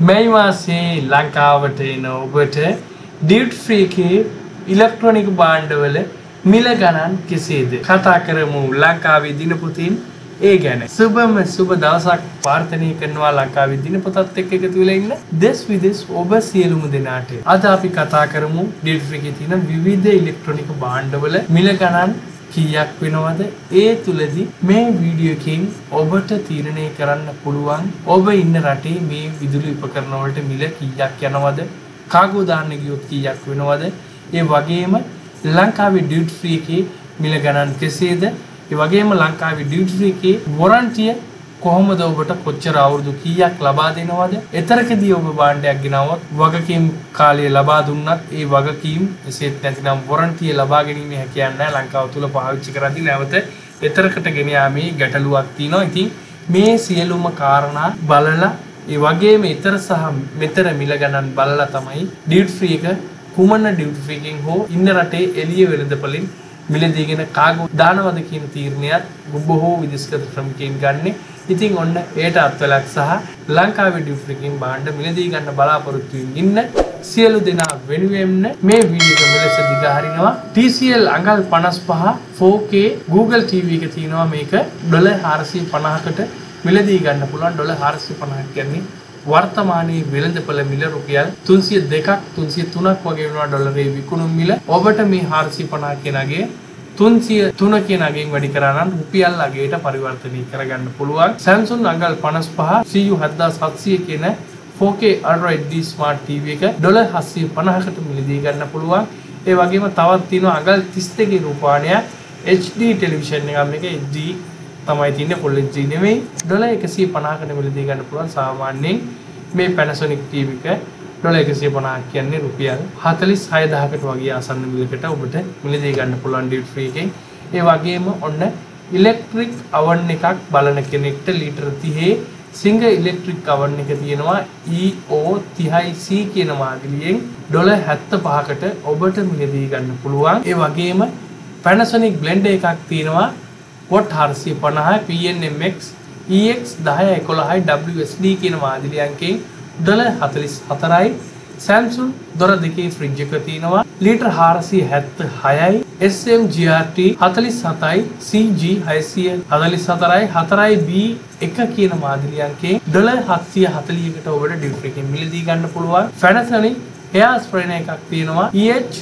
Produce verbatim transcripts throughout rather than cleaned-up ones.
මේ මාසේ ලංකාවට එන ඔබට ඩියුටි ෆ්‍රී එකේ ඉලෙක්ට්‍රොනික භාණ්ඩවල මිල ගණන් කෙසේද කතා කරමු ලංකාවේ දිනපොතින් ඒ ගැන. සුබම සුබ දවසක් ප්‍රාර්ථනා කරනවා ලංකාවේ දිනපොතත් එක්ක එකතු වෙලා ඉන්න දෙස් විදෙස් ඔබ සියලුම දෙනාට. අද අපි කතා කරමු ඩියුටි ෆ්‍රී එකේ තියෙන විවිධ ඉලෙක්ට්‍රොනික භාණ්ඩවල මිල ගණන් කීයක් වෙනවද? ඒ තුලදී මේ වීඩියෝ එකෙන් ඔබට තීරණය කරන්න පුළුවන් ඔබ ඉන්න රටේ මේ විදුලි උපකරණ වලට මිල කීයක් යනවද? කාගෝ දාන්න ගියොත් කීයක් වෙනවද? ඒ වගේම ලංකාවේ ඩියුටි ෆ්‍රී එකේ මිල ගණන් කෙසේද? ඒ වගේම ලංකාවේ ඩියුටි ෆ්‍රී එකේ වොරන්ටිය කොහොමද ඔබට කොච්චර අවුරුදු කීයක් ලබා දෙනවද? එතරකදී ඔබ භාණ්ඩයක් ගෙනවොත් වගකීම් කාලය ලබා දුන්නත් ඒ වගකීම් එසේත් නැතිනම් වොරන්ටිය ලබා ගැනීම හැකියාවක් නැහැ ලංකාව තුල පාවිච්චි කරද්දී නැවත එතරකට ගෙන යාමේ ගැටලුවක් තියෙනවා. ඉතින් මේ සියලුම කාරණා බලලා ඒ වගේම ඊතර සහ මෙතර මිල ගණන් බලලා තමයි ඩියුටි ෆ්‍රී එක කුමන ඩියුටි ෆ්‍රී එකෙන් හෝ ඉන්න රටේ එළිය වෙළඳපොලින් මිලදීගෙන කාගෝ දානවද කියන තීරණයත් බොහෝ විදේශගත ශ්‍රමිකයන් ගන්නේ. ඉතින් ඔන්න ඒට අත්වලක් සහ ලංකාවේ ඩියුටි ෆ්‍රී එකෙන් භාණ්ඩ මිලදී ගන්න බලාපොරොත්තු ඉන්න සියලු දෙනා වෙනුවෙන් මේ වීඩියෝ එක මෙලෙස දිගහරිනවා. ටී සී එල් අඟල් පනස් පහ four K Google T V එක තියෙනවා. මේක ඩොලර් හාරසිය පනහකට මිලදී ගන්න පුළුවන්. ඩොලර් හාරසිය පනහක් කියන්නේ වර්තමානයේ වෙළඳපොළ මිල රුපියල් තුන්සිය දෙකක් තුන්සිය තුනක් වගේ වෙනවා ඩොලරේ විකුණුම් මිල. ඔබට මේ හාරසිය පනහ කියන අගේ තුන්සිය තුන කියන අගෙන් වැඩි කරා නම් රුපියල් අගයට පරිවර්තනය කරගන්න පුළුවන්. Samsung අඟල් පනස් පහ C U හත්දාස් හත්සිය කියන four K Ultra H D Smart T V එක ඩොලර් හත්සිය පනහකට මිලදී ගන්න පුළුවන්. ඒ වගේම තවත් තියෙනවා අඟල් තිස් දෙකේ රූපවාහිනියක් H D ටෙලිවිෂන් එකක්. මේක H D තමයි තියෙන්නේ full H D නෙමෙයි. ඩොලර් එකසිය පනහකට මිලදී ගන්න පුළුවන්. සාමාන්‍යයෙන් මේ Panasonic T V එක ඩොලර් එකසිය පනහක් කියන්නේ රුපියල් හතළිස් හය දහසකට වගේ ආසන්න මිලකට ඔබට මිලදී ගන්න පුළුවන් ඩියුටි ෆ්‍රී එකෙන්. ඒ වගේම ඔන්න ඉලෙක්ට්‍රික් oven එකක් බලන කෙනෙක්ට ලීටර් තිහේ සිංග ඉලෙක්ට්‍රික් oven එක තියෙනවා E O තිහයි C කියන මාදිලියෙන් ඩොලර් හැත්තෑ පහකට ඔබට මිලදී ගන්න පුළුවන්. ඒ වගේම Panasonic blender එකක් තියෙනවා watt හාරසිය පනහයි P N M X E X දහය එකොළහයි W S D කියන මාදිලියන්කෙන් ඩොලර් හතළිස් හතරයි. Samsung දොර දෙකේ ෆ්‍රිජ් එක තියෙනවා ලීටර් හාරසිය හැත්තෑ හයයි S M G R T හතළිස් හතයි C G හයසිය හතළිස් හතරයි හතරයි B එක කියන මාදිලියන්කෙන් ඩොලර් හත්සිය හතළිහකට ඔබට ඩියුටි ෆ්‍රී එකෙන් මිලදී ගන්න පුළුවන්. Panasonic hair spray එකක් තියෙනවා E H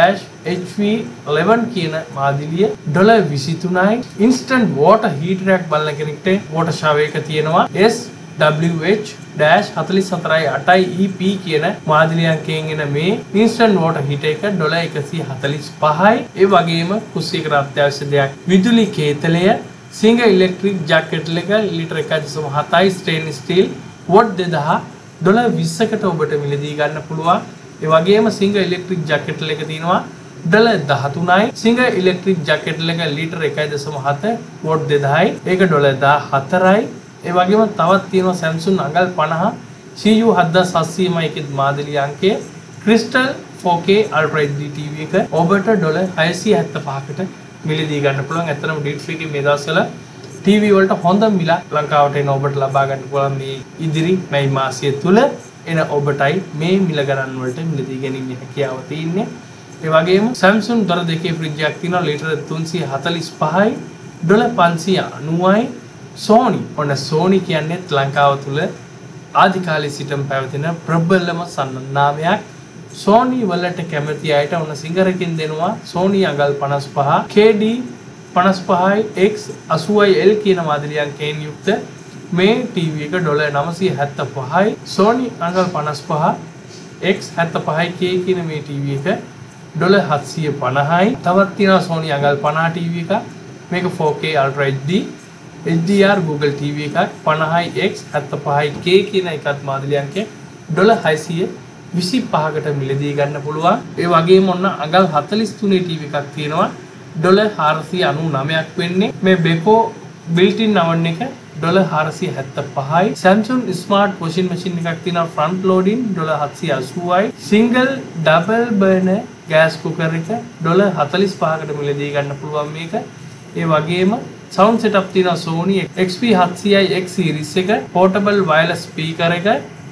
H V eleven කියන මාදිලිය ඩොලර් විසි තුනයි. instant water heater එකක් බලන කෙනෙක්ට water shower එක තියෙනවා S W H හතළිස් හතරයි අටයි E P කියන මාදිලියන්කෙන් එන මේ instant water heater එක ඩොලර් එකසිය හතළිස් පහයි. ඒ වගේම කුස්සියකට අත්‍යවශ්‍ය දෙයක් විදුලි කේතලය සිංග ඉලෙක්ට්‍රික් ජැකට් එක ලීටර් එකයි දශම හතයි ස්ටේන්ලස් ස්ටීල් වොට් දෙදාහ ඩොලර් විස්සකට ඔබට මිලදී ගන්න පුළුවන්. ඒ වගේම සිංග ඉලෙක්ට්‍රික් ජැකට් එක තියෙනවා ඩොලර් දහතුනයි. සිංග ඉලෙක්ට්‍රික් ජැකට් එක ලීටර් එකයි දශම හත වොට් දෙදාහයි ඒක ඩොලර් දාහතරයි. ඒ වගේම තවත් තියෙනවා Samsung අඟල් පනහ C U හත්දාස් හත්සිය එකේ මාදිලි අංකය Crystal four K Ultra H D T V එක ඔබට ඩොලර් හයසිය හැත්තෑ පහකට මිලදී ගන්න පුළුවන්. ඇත්තටම ඩියුටි ෆ්‍රී එකේ මේ දවස්වල T V වලට හොඳ මිල ලංකාවට එන ඔබට ලබා ගන්න පුළුවන්. මේ ඉදිරි මේ මාසය තුල එන ඔබටයි මේ මිල ගණන් වලට මිලදී ගැනීම හැකියාව තියෙන්නේ. ඒ වගේම Samsung දොර දෙකේ ෆ්‍රිජ් එකක් තියෙනවා ලීටර් තුන්සිය හතළිස් පහයි ඩොලර් පන්සිය අනූවයි. Sony ඔන්න Sony කියන්නේ ලංකාව තුල ආදි කාලේ සිටම පැවතෙන ප්‍රබලම සන්නාමයක්. Sony වලට කැමති අයට ඔන්න සිංගරකින් දෙනවා Sony අඟල් පනස් පහ K D පනස් පහයි X අසූවයි L කියන මාදිලියන්කෙන් යුක්ත මේ T V එක ඩොලර් නවසිය හැත්තෑ පහයි. Sony අඟල් පනස් පහ X හැත්තෑ පහයි K කියන මේ T V එක ඩොලර් හත්සිය පනහයි. තවත් තියෙනවා Sony අඟල් පනහ T V එකක් මේක four K Ultra H D H D R Google T V එකක් පනහයි X හැත්තෑ පහයි K කියන එකත් මාදිලියන්කේ ඩොලර් හයසිය විසි පහකට මිලදී ගන්න පුළුවන්. ඒ වගේම ඔන්න අඟල් හතළිස් තුනේ T V එකක් තියෙනවා ඩොලර් හාරසිය අනූනවයක් වෙන්නේ. මේ Beko built-in oven එක ඩොලර් හාරසිය හැත්තෑ පහයි. Samsung smart washing machine එකක් තියෙනවා front loading ඩොලර් හත්සිය අසූවයි. single double burner gas cooker එක ඩොලර් හතළිස් පහකට මිලදී ගන්න පුළුවන් මේක. ඒ වගේම sound setup තියෙනවා Sony X P හත්සියයි X series එක portable wireless speaker එක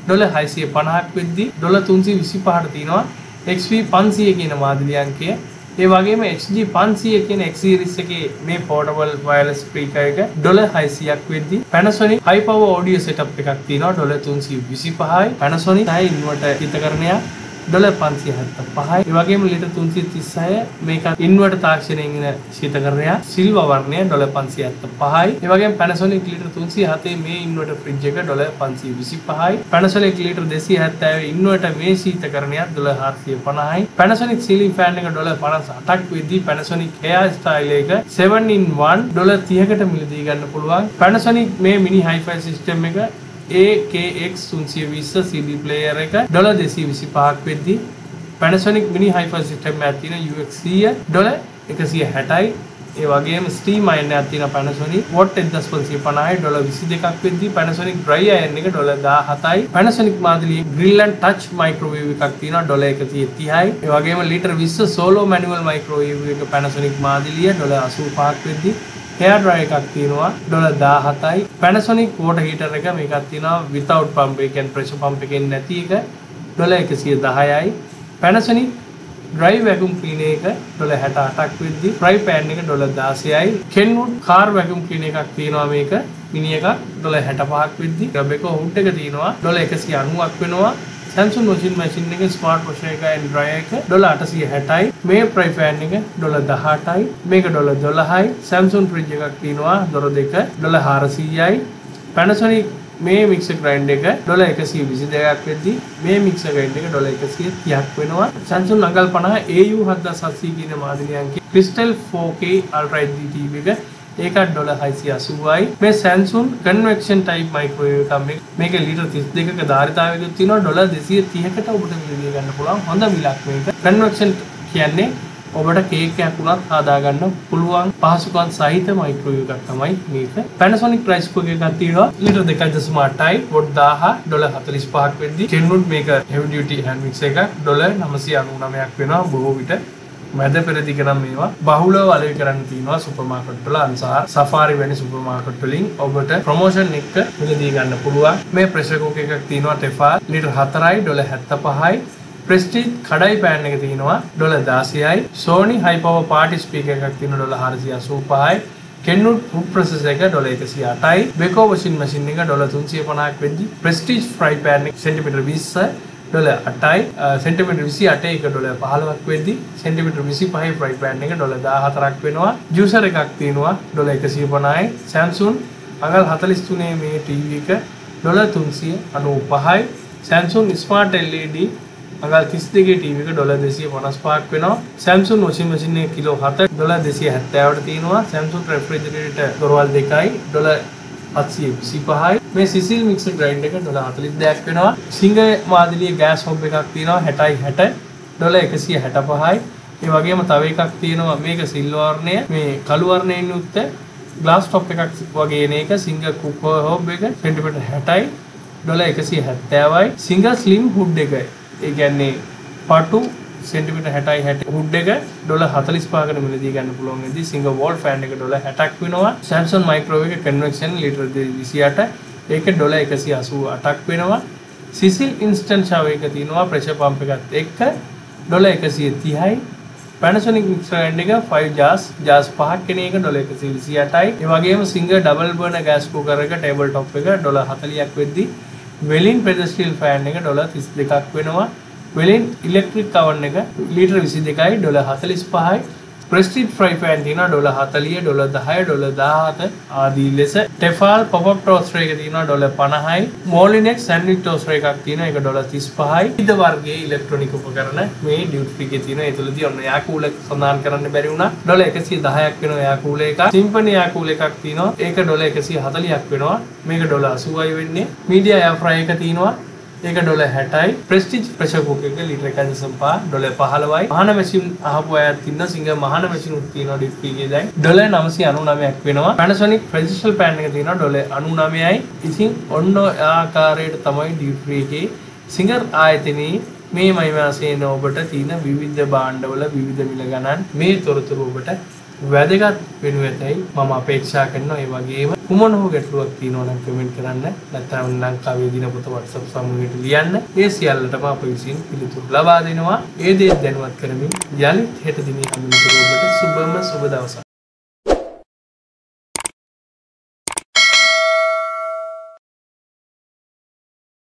ඩොලර් හයසිය පනහක් වෙද්දී ඩොලර් තුන්සිය විසිපහට තියෙනවා X V පන්සිය කියන මාදිලි අංකය. ඒ වගේම X G පන්සිය කියන X series එකේ මේ portable wireless speaker එක ඩොලර් හයසියක් වෙද්දී Panasonic high power audio setup එකක් තියෙනවා ඩොලර් තුන්සිය විසිපහයි. Panasonic හයි inverter හිතකරණයක් ඩොලර් පන්සිය හතලිස් පහයි. ඒ වගේම ලීටර් තුන්සිය තිස්හය මේක ඉන්වර්ටර් තාක්ෂණයෙන් එන ශීතකරණයක් සිල්වර් වර්ණය ඩොලර් පන්සිය හතලිස් පහයි. ඒ වගේම Panasonic ලීටර් තුන්සිය හතේ මේ ඉන්වර්ටර් ෆ්‍රිජ් එක ඩොලර් පන්සිය විසිපහයි. Panasonic ලීටර් දෙසිය හැත්තෑව ඉන්වර්ටර් මේ ශීතකරණයක් ඩොලර් හාරසිය පනහයි. Panasonic ceiling fan එක ඩොලර් පනස් අටක් වෙද්දී Panasonic hair style එක seven in one ඩොලර් තිහකට මිලදී ගන්න පුළුවන්. Panasonic මේ mini hi-fi system එක A K X තුන්සිය විස්ස C D player එක ඩොලර් දෙසිය විසිපහක් වෙද්දී Panasonic mini hi-fi system එකක් තියෙන U X සීය ඩොලර් එකසිය හැටයි. ඒ වගේම steam iron එකක් තියෙන Panasonic watt එක්දහස් පන්සිය පනහයි ඩොලර් විසි දෙකක් වෙද්දී Panasonic dry iron එක ඩොලර් දාහතයි. Panasonic මාදිලියේ grill and touch microwave එකක් තියෙනවා ඩොලර් එකසිය තිහයි. ඒ වගේම ලීටර් විස්ස solo manual microwave එක Panasonic මාදිලිය ඩොලර් අසූ පහක් වෙද්දී hair dryer එකක් තියෙනවා ඩොලර් දාහතයි. Panasonic water heater එක මේකක් තියෙනවා without pump ඒ කියන්නේ pressure pump එකෙන් නැති එක ඩොලර් එකසිය දහයයි. Panasonic dry vacuum cleaner එක ඩොලර් හැට අටක් වෙද්දී fry pan එක ඩොලර් දාසයයි. Kenwood car vacuum cleaner එකක් තියෙනවා මේක මිනි එකක් ඩොලර් හැට පහක් වෙද්දී. Beko hood එක තියෙනවා ඩොලර් එකසිය අනූවක් වෙනවා. Samsung washing machine එක smart washer එක and dryer එක ඩොලර් අටසිය හැටයි. මේ fry pan එක ඩොලර් දහඅටයි. මේක ඩොලර් දොළහයි. Samsung fridge එකක් තියෙනවා දොර දෙක ඩොලර් හාරසියයි. Panasonic මේ mixer grinder එක ඩොලර් එකසිය විසි දෙකක් වෙද්දී මේ mixer grinder එක ඩොලර් එකසිය තිහක් වෙනවා. Samsung අඟල් පනහ A U හත්දාස් හත්සිය කියන මාදිලි අංකේ Crystal four K Ultra H D T V එක ඒකත් ඩොලර් හයසිය අසූවයි. මේ Samsung convection type microwave එකක් මේ මේක ලීටර් තිස් දෙකක ධාරිතාවයකුත් තියෙනවා ඩොලර් දෙසිය තිහකට ඔබට මිලදී ගන්න පුළුවන් හොඳ මිලක් මේක. convection කියන්නේ ඔබට කේක් එකක් උනත් හදා ගන්න පුළුවන් පහසුකම් සහිත මයික්‍රෝවේව් එකක් තමයි මේක. Panasonic price cook එකක් තියෙනවා ලීටර් දෙකයි දශම අටයි වොට් දාහ ඩොලර් හතලිස් පහක් වෙද්දී Kenwood මේක heavy duty hand mixer එකක් ඩොලර් නවසිය අනූනවයක් වෙනවා. බොහෝ විට මැද පෙරදිග නම් මේවා බහුලව අලෙවි කරන්න තියෙනවා සුපර් මාකට් වල අන්සාර සෆාරි වැනි සුපර් මාකට් වලින් ඔබට ප්‍රොමෝෂන් එක මිලදී ගන්න පුළුවන්. මේ ප්‍රෙෂර් කුකර් එකක් තියෙනවා Tefal ලීටර් හතරයි ඩොලර් හැත්තෑ පහයි. Prestige කඩයි pan එක තියෙනවා ඩොලර් දාසයයි. Sony high power party speaker එකක් තියෙනවා ඩොලර් හාරසිය අසූ පහයි. Kenwood food processor එක ඩොලර් එකසිය අටයි. Beko washing machine එක ඩොලර් තුන්සිය පනහක් වෙද්දී Prestige fry pan එක සෙන්ටිමීටර් විස්ස ඩොලර් අටයි. සෙන්ටිමීටර් විසි අටයි එක ඩොලර් පහළොවක් වෙද්දී සෙන්ටිමීටර් විසිපහයි fry pan එක ඩොලර් දාහතරක් වෙනවා. Juicer එකක් තියෙනවා ඩොලර් එකසිය පනහයි. Samsung අඟල් හතලිස් තුනේ මේ T V එක ඩොලර් තුන්සිය අනූපහයි. Samsung smart L E D අඟල් තිස් දෙකේ T V එක ඩොලර් දෙසිය පනස් පහක් වෙනවා. Samsung washing machine එක කිලෝ හත ඩොලර් දෙසිය හැත්තෑවට තියෙනවා. Samsung refrigerator දොරවල් දෙකයි ඩොලර් හත්සිය විසිපහයි. මේ Cecil mixer grinder එක ඩොලර් හතලිස් දෙකක් වෙනවා. Singer මාදිලියේ gas hob එකක් තියෙනවා හැටයි හැට ඩොලර් එකසිය හැටපහයි. ඒ වගේම තව එකක් තියෙනවා මේක සිල්වර් වර්ණය මේ කළු වර්ණයෙන් යුක්ත glass top එකක් වගේ එන එක Singer cooker hob එක සෙන්ටිමීටර් හැටයි ඩොලර් එකසිය හැත්තෑවයි. Singer slim hood එක ඒ කියන්නේ පටු සෙන්ටිමීටර් හැටයි හැට හුඩ් එක ඩොලර් හතලිස් පහකට මිලදී ගන්න පුළුවන් වෙද්දී Singer wall fan එක ඩොලර් හැටක් වෙනවා. Samsung microwave එක convection ලීටර් විසි අට ඒක ඩොලර් එකසිය අසූ අටක් වෙනවා. Cecil instant shower එක තියෙනවා pressure pump එකත් එක්ක ඩොලර් එකසිය තිහයි. Panasonic mixer grinder එක five jars jars පහක් කෙන එක ඩොලර් එකසිය විසි අටයි. ඒ වගේම Singer double burner gas cooker එක table top එක ඩොලර් හතලියක් වෙද්දී Welin pedestal fan එක ඩොලර් තිස් දෙකක් වෙනවා. Welin electric oven එක ලීටර් විසි දෙකයි ඩොලර් හතලිස් පහයි. Prestige fry pan තියෙනවා ඩොලර් හතලිය ඩොලර් දහය ඩොලර් දාහත ආදී ලෙස. Tefal pop up toaster එක තියෙනවා ඩොලර් පනහයි. Molinex sandwich toaster එකක් තියෙනවා ඒක ඩොලර් තිස් පහයි. විවිධ වර්ගයේ ඉලෙක්ට්‍රොනික උපකරණ මේ duty free එකේ තියෙනවා. ඒ තුලදී ඔන්න යා කූල එක සඳහන් කරන්න බැරි වුණා. ඩොලර් එකසිය දහයක් වෙනවා යා කූල එක. Symphony යා කූල එකක් තියෙනවා. ඒක ඩොලර් එකසිය හතලියක් වෙනවා. මේක ඩොලර් අසූවයි වෙන්නේ. Media air fryer එක තියෙනවා. ඒක ඩොලර් හැටයි. Prestige pressure cooker එක ලීටර් එකයි දශම පහ ඩොලර් පහළොවයි. මහාන machine අහපු අයත් ඉන්න Singer මහාන machine උත් තියෙනවා duty free එකේ දැන් ඩොලර් නවසිය අනූනවයක් වෙනවා. Panasonic precision pan එක තියෙනවා ඩොලර් අනූනවයයි. ඉතින් ඔන්න ආකාරයට තමයි duty free එකේ Singer ආයතනයේ මේ මයි මාසයේ ඔබට තියෙන විවිධ භාණ්ඩවල විවිධ මිල ගණන් මේ තොරතුරු ඔබට වැදගත් වෙනු ඇතයි මම අපේක්ෂා කරනවා. ඒ වගේම කුමන හෝ ගැටලුවක් තියෙනවා නම් කමෙන්ට් කරන්න. නැත්නම් ලංකාවේ දිනපොත WhatsApp සමූහයට ලියන්න. ඒ සියල්ලටම අප විසින් පිළිතුරු ලබා දෙනවා. ඒ දේ දැනුවත් කරමින් යලිත් හෙට දිනේ හමුවෙන ඔබට සුබම සුබ දවසක්.